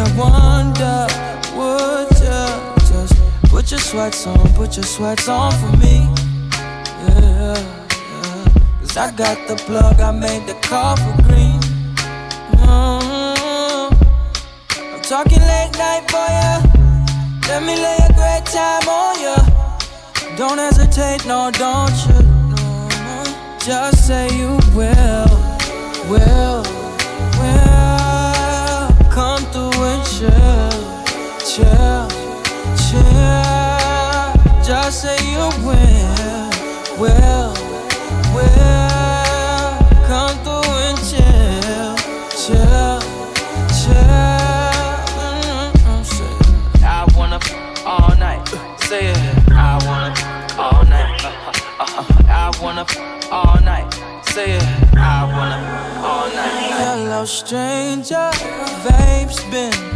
wonder, would you just put your sweats on for me? Yeah, yeah. Cause I got the plug, I made the call for green. I'm talking late night for ya. Let me lay a great time on ya. Don't hesitate, no, don't you? No, no. Just say you will. Come through and chill. Just say you will. Come through and chill. I wanna all night. Say it. I wanna all night. I wanna all night. Say it. I wanna all night. Hello stranger, vape's been